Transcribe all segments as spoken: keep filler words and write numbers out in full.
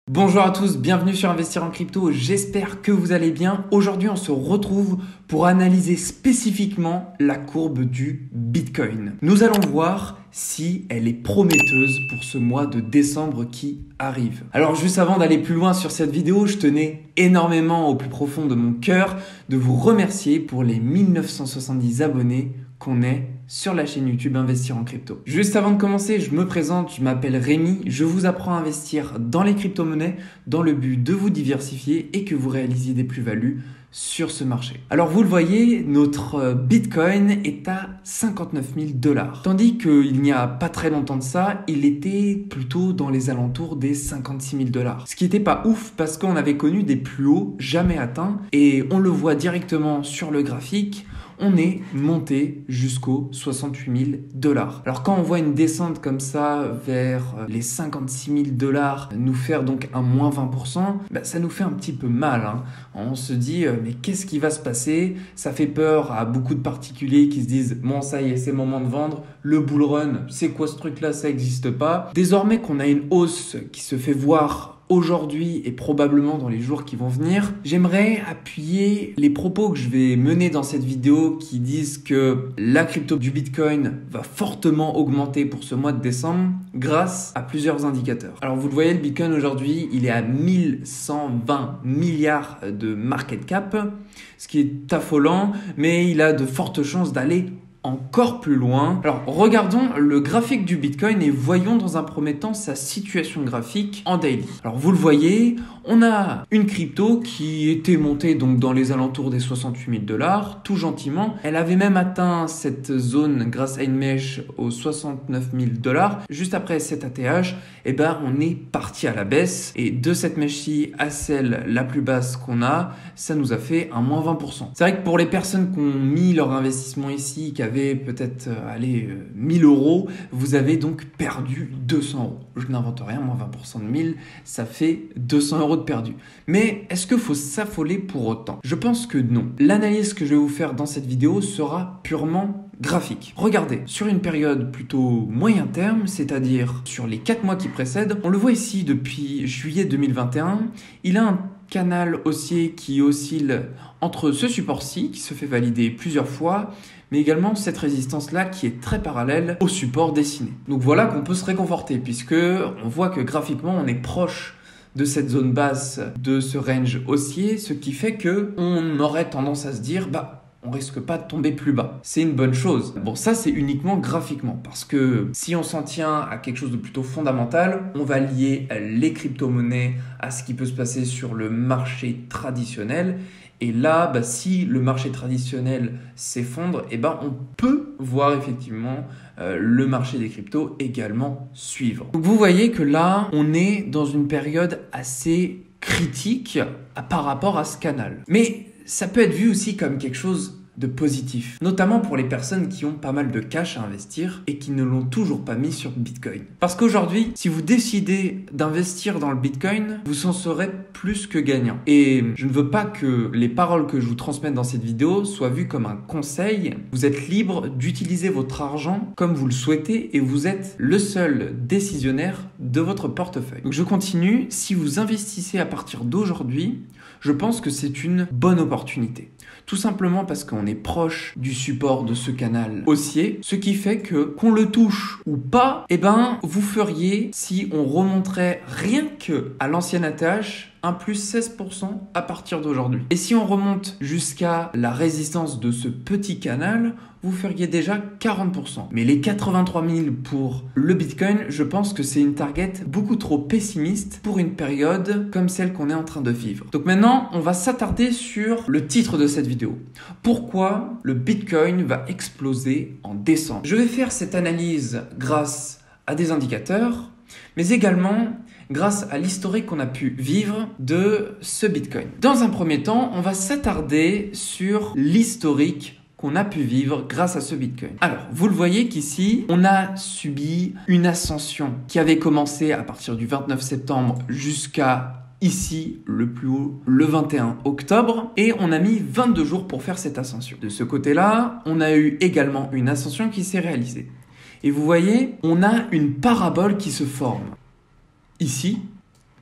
Bonjour à tous, bienvenue sur Investir en Crypto, j'espère que vous allez bien. Aujourd'hui on se retrouve pour analyser spécifiquement la courbe du Bitcoin. Nous allons voir si elle est prometteuse pour ce mois de décembre qui arrive. Alors juste avant d'aller plus loin sur cette vidéo, je tenais énormément au plus profond de mon cœur de vous remercier pour les mille neuf cent soixante-dix abonnés qu'on est sur la chaîne YouTube Investir en Crypto. Juste avant de commencer, je me présente, je m'appelle Rémi, je vous apprends à investir dans les crypto-monnaies dans le but de vous diversifier et que vous réalisiez des plus-values sur ce marché. Alors vous le voyez, notre Bitcoin est à cinquante-neuf mille dollars. Tandis qu'il n'y a pas très longtemps de ça, il était plutôt dans les alentours des cinquante-six mille dollars. Ce qui n'était pas ouf parce qu'on avait connu des plus hauts jamais atteints et on le voit directement sur le graphique. On est monté jusqu'aux soixante-huit mille dollars. Alors quand on voit une descente comme ça vers les cinquante-six mille dollars nous faire donc un moins vingt pour cent, bah ça nous fait un petit peu mal. Hein. On se dit mais qu'est-ce qui va se passer? Ça fait peur à beaucoup de particuliers qui se disent bon ça y est c'est le moment de vendre. Le bull run, c'est quoi ce truc là? Ça n'existe pas. Désormais qu'on a une hausse qui se fait voir aujourd'hui et probablement dans les jours qui vont venir, j'aimerais appuyer les propos que je vais mener dans cette vidéo qui disent que la crypto du Bitcoin va fortement augmenter pour ce mois de décembre grâce à plusieurs indicateurs. Alors vous le voyez, le Bitcoin aujourd'hui, il est à mille cent vingt milliards de market cap, ce qui est affolant, mais il a de fortes chances d'aller encore plus loin. Alors regardons le graphique du Bitcoin et voyons dans un premier temps sa situation graphique en daily. Alors vous le voyez, on a une crypto qui était montée donc dans les alentours des soixante-huit mille dollars, tout gentiment. Elle avait même atteint cette zone grâce à une mèche aux soixante-neuf mille dollars. Juste après cette A T H, eh ben on est parti à la baisse et de cette mèche-ci à celle la plus basse qu'on a, ça nous a fait un moins vingt pour cent. C'est vrai que pour les personnes qui ont mis leur investissement ici, qui avaient peut-être euh, allez, euh, mille euros, vous avez donc perdu deux cents euros. Je n'invente rien, moins vingt pour cent de mille, ça fait deux cents euros de perdu. Mais est-ce qu'il faut s'affoler pour autant? Je pense que non. L'analyse que je vais vous faire dans cette vidéo sera purement graphique. Regardez, sur une période plutôt moyen terme, c'est-à-dire sur les quatre mois qui précèdent, on le voit ici depuis juillet deux mille vingt et un, il a un canal haussier qui oscille entre ce support-ci, qui se fait valider plusieurs fois, mais également cette résistance-là qui est très parallèle au support dessiné. Donc voilà qu'on peut se réconforter, puisque on voit que graphiquement, on est proche de cette zone basse, de ce range haussier, ce qui fait que on aurait tendance à se dire, bah, on risque pas de tomber plus bas. C'est une bonne chose. Bon, ça, c'est uniquement graphiquement, parce que si on s'en tient à quelque chose de plutôt fondamental, on va lier les crypto-monnaies à ce qui peut se passer sur le marché traditionnel. Et là, bah, si le marché traditionnel s'effondre, eh ben, on peut voir effectivement euh, le marché des cryptos également suivre. Donc vous voyez que là, on est dans une période assez critique par rapport à ce canal. Mais ça peut être vu aussi comme quelque chose de positif, notamment pour les personnes qui ont pas mal de cash à investir et qui ne l'ont toujours pas mis sur Bitcoin. Parce qu'aujourd'hui, si vous décidez d'investir dans le Bitcoin, vous en serez plus que gagnant. Et je ne veux pas que les paroles que je vous transmette dans cette vidéo soient vues comme un conseil. Vous êtes libre d'utiliser votre argent comme vous le souhaitez et vous êtes le seul décisionnaire de votre portefeuille. Donc je continue. Si vous investissez à partir d'aujourd'hui, je pense que c'est une bonne opportunité. Tout simplement parce qu'on est proche du support de ce canal haussier, ce qui fait que qu'on le touche ou pas, eh ben vous feriez, si on remonterait rien que à l'ancienne A T H, un plus seize pour cent à partir d'aujourd'hui. Et si on remonte jusqu'à la résistance de ce petit canal, vous feriez déjà quarante pour cent. Mais les quatre-vingt-trois mille pour le Bitcoin, je pense que c'est une target beaucoup trop pessimiste pour une période comme celle qu'on est en train de vivre. Donc maintenant, on va s'attarder sur le titre de cette vidéo. Pourquoi le Bitcoin va exploser en décembre? Je vais faire cette analyse grâce à des indicateurs, mais également grâce à l'historique qu'on a pu vivre de ce Bitcoin. Dans un premier temps, on va s'attarder sur l'historique qu'on a pu vivre grâce à ce Bitcoin. Alors, vous le voyez qu'ici, on a subi une ascension qui avait commencé à partir du vingt-neuf septembre jusqu'à ici, le plus haut, le vingt et un octobre, et on a mis vingt-deux jours pour faire cette ascension. De ce côté-là, on a eu également une ascension qui s'est réalisée. Et vous voyez, on a une parabole qui se forme. Ici,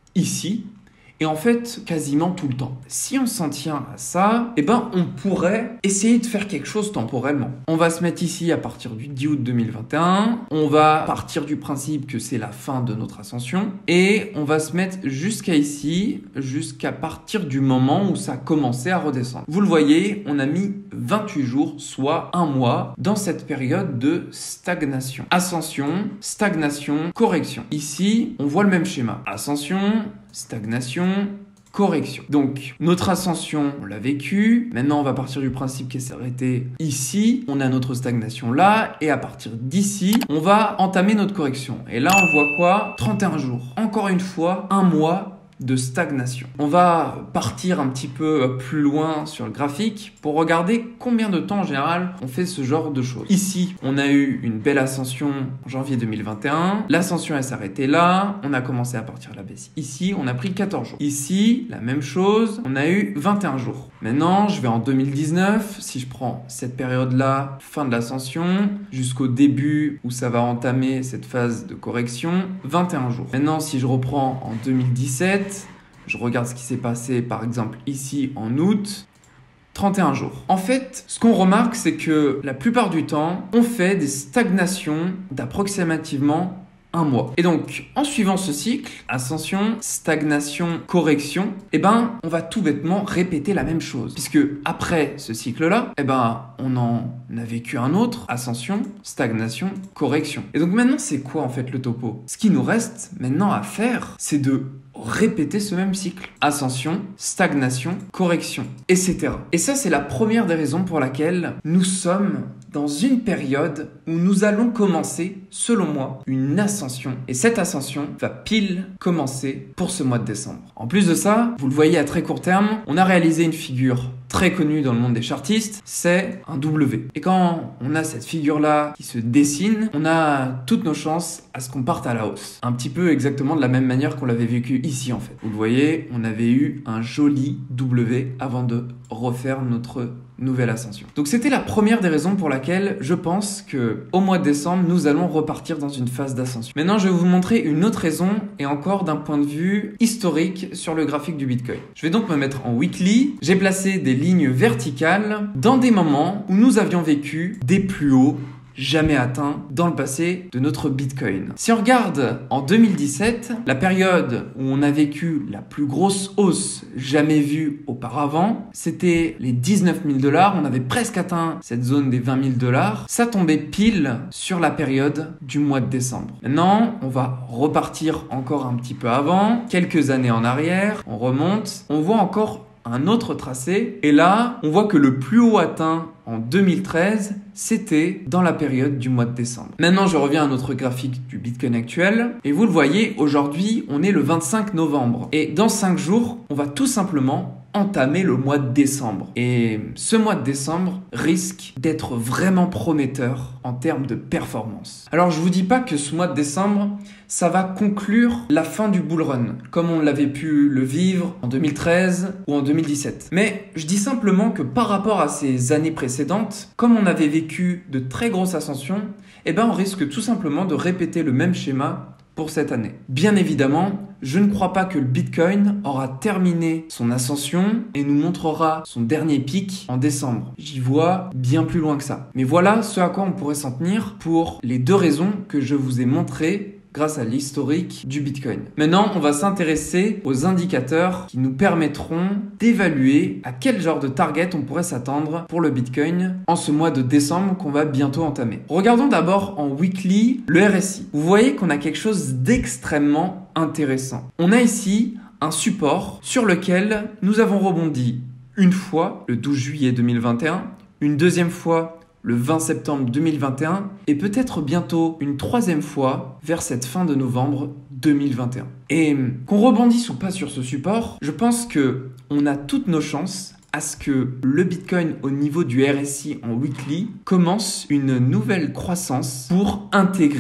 ici, et en fait quasiment tout le temps. Si on s'en tient à ça, eh ben on pourrait essayer de faire quelque chose temporellement. On va se mettre ici à partir du dix août deux mille vingt et un, on va partir du principe que c'est la fin de notre ascension, et on va se mettre jusqu'à ici, jusqu'à partir du moment où ça a commencé à redescendre. Vous le voyez, on a mis vingt-huit jours, soit un mois, dans cette période de stagnation. Ascension, stagnation, correction. Ici, on voit le même schéma. Ascension, stagnation, correction. Donc, notre ascension, on l'a vécu. Maintenant, on va partir du principe qu'elle s'est arrêtée ici. On a notre stagnation là. Et à partir d'ici, on va entamer notre correction. Et là, on voit quoi? trente et un jours. Encore une fois, un mois de stagnation. On va partir un petit peu plus loin sur le graphique pour regarder combien de temps en général on fait ce genre de choses. Ici, on a eu une belle ascension en janvier deux mille vingt et un. L'ascension, elle s'est arrêtée là. On a commencé à partir de la baisse. Ici, on a pris quatorze jours. Ici, la même chose. On a eu vingt et un jours. Maintenant, je vais en deux mille dix-neuf. Si je prends cette période-là, fin de l'ascension, jusqu'au début où ça va entamer cette phase de correction, vingt et un jours. Maintenant, si je reprends en deux mille dix-sept, je regarde ce qui s'est passé par exemple ici en août, trente et un jours. En fait, ce qu'on remarque, c'est que la plupart du temps, on fait des stagnations d'approximativement un mois. Et donc, en suivant ce cycle, ascension, stagnation, correction, eh ben, on va tout bêtement répéter la même chose. Puisque après ce cycle-là, eh ben, on en a vécu un autre, ascension, stagnation, correction. Et donc maintenant, c'est quoi en fait le topo? Ce qui nous reste maintenant à faire, c'est de répéter ce même cycle. Ascension, stagnation, correction, et cetera. Et ça, c'est la première des raisons pour laquelle nous sommes dans une période où nous allons commencer, selon moi, une ascension. Et cette ascension va pile commencer pour ce mois de décembre. En plus de ça, vous le voyez à très court terme, on a réalisé une figure très connue dans le monde des chartistes, c'est un W. Et quand on a cette figure-là qui se dessine, on a toutes nos chances à ce qu'on parte à la hausse. Un petit peu exactement de la même manière qu'on l'avait vécu ici en fait. Vous le voyez, on avait eu un joli W avant de refaire notre nouvelle ascension. Donc c'était la première des raisons pour laquelle je pense que au mois de décembre, nous allons repartir dans une phase d'ascension. Maintenant, je vais vous montrer une autre raison et encore d'un point de vue historique sur le graphique du Bitcoin. Je vais donc me mettre en weekly. J'ai placé des lignes verticales dans des moments où nous avions vécu des plus hauts jamais atteint dans le passé de notre Bitcoin. Si on regarde en deux mille dix-sept, la période où on a vécu la plus grosse hausse jamais vue auparavant, c'était les dix-neuf mille dollars. On avait presque atteint cette zone des vingt mille dollars. Ça tombait pile sur la période du mois de décembre. Maintenant, on va repartir encore un petit peu avant, quelques années en arrière. On remonte, on voit encore un autre tracé. Et là, on voit que le plus haut atteint en deux mille treize, c'était dans la période du mois de décembre. Maintenant, je reviens à notre graphique du Bitcoin actuel. Et vous le voyez, aujourd'hui, on est le vingt-cinq novembre. Et dans cinq jours, on va tout simplement entamer le mois de décembre. Et ce mois de décembre risque d'être vraiment prometteur en termes de performance. Alors, je vous dis pas que ce mois de décembre, ça va conclure la fin du bull run, comme on l'avait pu le vivre en deux mille treize ou en deux mille dix-sept. Mais je dis simplement que par rapport à ces années précédentes, comme on avait vécu de très grosses ascensions, eh ben on risque tout simplement de répéter le même schéma pour cette année. Bien évidemment, je ne crois pas que le Bitcoin aura terminé son ascension et nous montrera son dernier pic en décembre. J'y vois bien plus loin que ça. Mais voilà ce à quoi on pourrait s'en tenir pour les deux raisons que je vous ai montrées grâce à l'historique du Bitcoin. Maintenant, on va s'intéresser aux indicateurs qui nous permettront d'évaluer à quel genre de target on pourrait s'attendre pour le Bitcoin en ce mois de décembre qu'on va bientôt entamer. Regardons d'abord en weekly le R S I. Vous voyez qu'on a quelque chose d'extrêmement intéressant. On a ici un support sur lequel nous avons rebondi une fois le douze juillet deux mille vingt et un, une deuxième fois le vingt septembre deux mille vingt et un et peut-être bientôt une troisième fois vers cette fin de novembre deux mille vingt et un. Et qu'on rebondisse ou pas sur ce support, je pense que on a toutes nos chances à ce que le Bitcoin au niveau du R S I en weekly commence une nouvelle croissance pour intégrer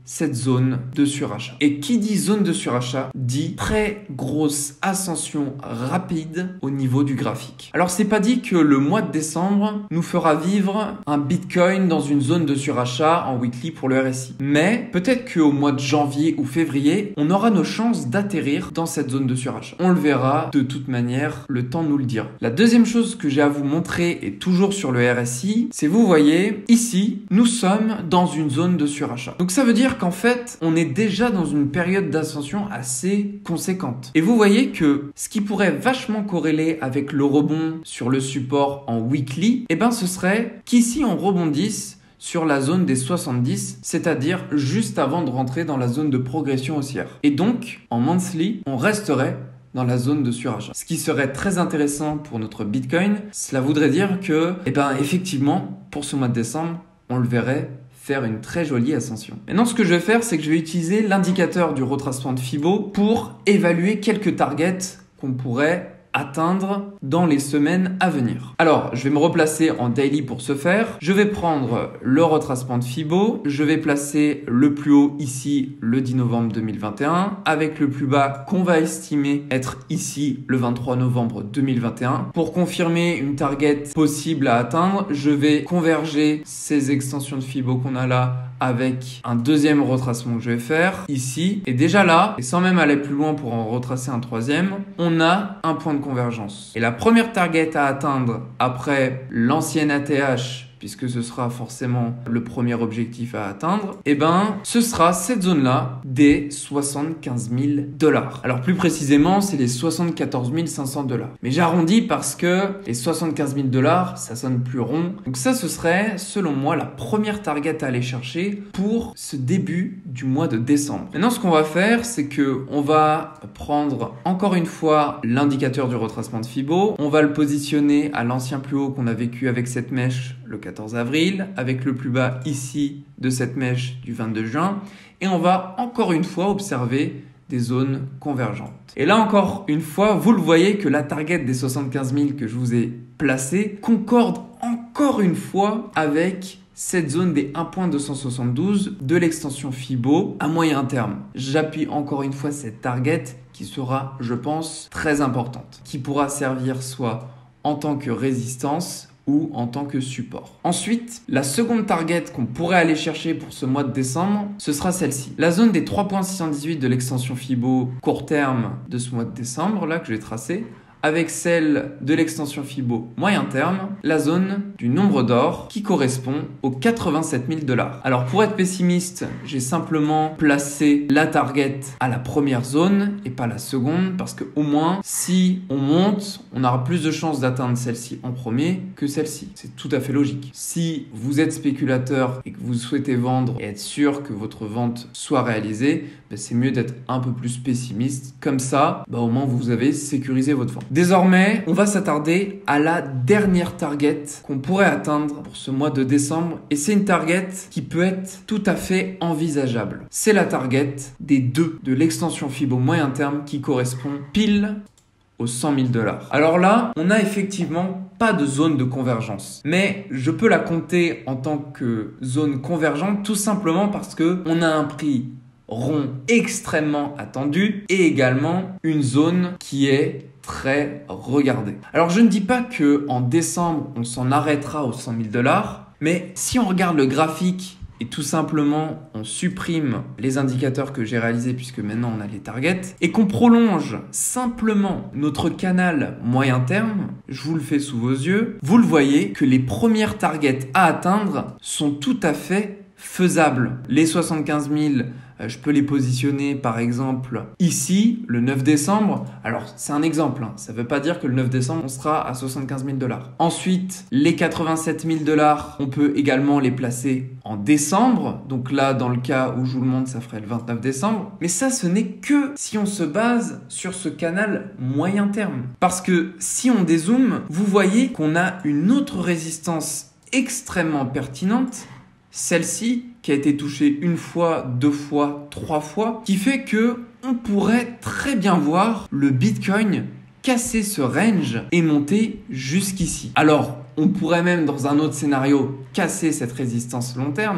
cette zone de surachat. Et qui dit zone de surachat dit très grosse ascension rapide au niveau du graphique. Alors c'est pas dit que le mois de décembre nous fera vivre un Bitcoin dans une zone de surachat en weekly pour le R S I. Mais peut-être qu'au mois de janvier ou février, on aura nos chances d'atterrir dans cette zone de surachat. On le verra de toute manière, le temps nous le dira. La deuxième chose que j'ai à vous montrer est toujours sur le R S I, c'est vous voyez, ici, nous sommes dans une zone de surachat. Donc ça veut dire qu'en fait, on est déjà dans une période d'ascension assez conséquente. Et vous voyez que ce qui pourrait vachement corréler avec le rebond sur le support en weekly, eh ben ce serait qu'ici on rebondisse sur la zone des soixante-dix, c'est-à-dire juste avant de rentrer dans la zone de progression haussière. Et donc, en monthly, on resterait dans la zone de surachat. Ce qui serait très intéressant pour notre Bitcoin, cela voudrait dire que, eh ben effectivement, pour ce mois de décembre, on le verrait faire une très jolie ascension. Maintenant, ce que je vais faire, c'est que je vais utiliser l'indicateur du retracement de Fibo pour évaluer quelques targets qu'on pourrait atteindre dans les semaines à venir. Alors, je vais me replacer en daily pour ce faire. Je vais prendre le retracement de Fibo. Je vais placer le plus haut ici le dix novembre deux mille vingt et un avec le plus bas qu'on va estimer être ici le vingt-trois novembre deux mille vingt et un. Pour confirmer une target possible à atteindre, je vais converger ces extensions de Fibo qu'on a là avec un deuxième retracement que je vais faire ici. Et déjà là, et sans même aller plus loin pour en retracer un troisième, on a un point de convergence. Et la première target à atteindre après l'ancienne A T H, puisque ce sera forcément le premier objectif à atteindre, eh ben, ce sera cette zone-là des soixante-quinze mille dollars. Alors plus précisément, c'est les soixante-quatorze mille cinq cents dollars. Mais j'arrondis parce que les soixante-quinze mille dollars, ça sonne plus rond. Donc ça, ce serait, selon moi, la première target à aller chercher pour ce début du mois de décembre. Maintenant, ce qu'on va faire, c'est que on va prendre encore une fois l'indicateur du retracement de Fibo. On va le positionner à l'ancien plus haut qu'on a vécu avec cette mèche le quatorze avril, avec le plus bas ici de cette mèche du vingt-deux juin. Et on va encore une fois observer des zones convergentes. Et là encore une fois, vous le voyez que la target des soixante-quinze mille que je vous ai placée concorde encore une fois avec cette zone des un virgule deux cent soixante-douze de l'extension Fibo à moyen terme. J'appuie encore une fois cette target qui sera, je pense, très importante, qui pourra servir soit en tant que résistance ou en tant que support. Ensuite, la seconde target qu'on pourrait aller chercher pour ce mois de décembre, ce sera celle-ci. La zone des trois virgule six cent dix-huit de l'extension Fibo court terme de ce mois de décembre, là que je vais tracer, avec celle de l'extension Fibo moyen terme, la zone du nombre d'or qui correspond aux quatre-vingt-sept mille dollars. Alors pour être pessimiste, j'ai simplement placé la target à la première zone et pas la seconde parce que au moins si on monte, on aura plus de chances d'atteindre celle-ci en premier que celle-ci. C'est tout à fait logique. Si vous êtes spéculateur et que vous souhaitez vendre et être sûr que votre vente soit réalisée, ben c'est mieux d'être un peu plus pessimiste. Comme ça, ben au moins vous avez sécurisé votre vente. Désormais, on va s'attarder à la dernière target qu'on pourrait atteindre pour ce mois de décembre. Et c'est une target qui peut être tout à fait envisageable. C'est la target des deux de l'extension Fibo moyen terme qui correspond pile aux cent mille dollars. Alors là, on n'a effectivement pas de zone de convergence. Mais je peux la compter en tant que zone convergente tout simplement parce que on a un prix rond extrêmement attendu et également une zone qui est très regardée. Alors je ne dis pas que en décembre on s'en arrêtera aux cent mille dollars, mais si on regarde le graphique et tout simplement on supprime les indicateurs que j'ai réalisés puisque maintenant on a les targets et qu'on prolonge simplement notre canal moyen terme, je vous le fais sous vos yeux, vous le voyez que les premières targets à atteindre sont tout à fait faisables. Les soixante-quinze mille, je peux les positionner par exemple ici, le neuf décembre. Alors c'est un exemple, hein. Ça ne veut pas dire que le neuf décembre on sera à soixante-quinze mille dollars. Ensuite, les quatre-vingt-sept mille dollars, on peut également les placer en décembre. Donc là, dans le cas où je vous le montre, ça ferait le vingt-neuf décembre. Mais ça, ce n'est que si on se base sur ce canal moyen terme. Parce que si on dézoome, vous voyez qu'on a une autre résistance extrêmement pertinente, celle-ci qui a été touchée une fois, deux fois, trois fois, qui fait que on pourrait très bien voir le Bitcoin casser ce range et monter jusqu'ici. Alors, on pourrait même dans un autre scénario casser cette résistance long terme.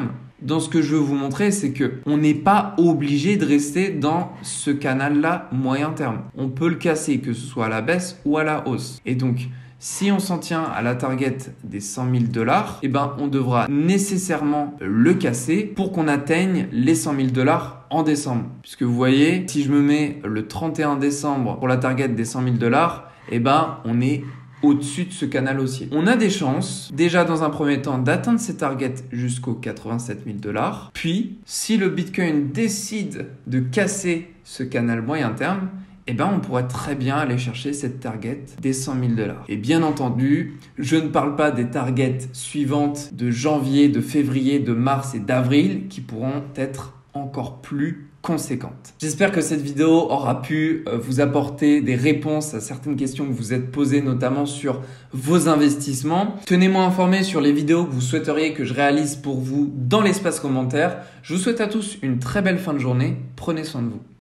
dans ce que je veux vous montrer, c'est que on n'est pas obligé de rester dans ce canal-là moyen terme. On peut le casser, que ce soit à la baisse ou à la hausse. Et donc, si on s'en tient à la target des cent mille dollars, eh ben, on devra nécessairement le casser pour qu'on atteigne les cent mille dollars en décembre. Puisque vous voyez, si je me mets le trente et un décembre pour la target des cent mille dollars, eh ben, on est au-dessus de ce canal haussier. On a des chances, déjà dans un premier temps, d'atteindre ces targets jusqu'aux quatre-vingt-sept mille dollars. Puis, si le Bitcoin décide de casser ce canal moyen terme, eh ben, on pourrait très bien aller chercher cette target des cent mille dollars. Et bien entendu, je ne parle pas des targets suivantes de janvier, de février, de mars et d'avril qui pourront être encore plus conséquentes. J'espère que cette vidéo aura pu vous apporter des réponses à certaines questions que vous êtes posées, notamment sur vos investissements. Tenez-moi informé sur les vidéos que vous souhaiteriez que je réalise pour vous dans l'espace commentaire. Je vous souhaite à tous une très belle fin de journée. Prenez soin de vous.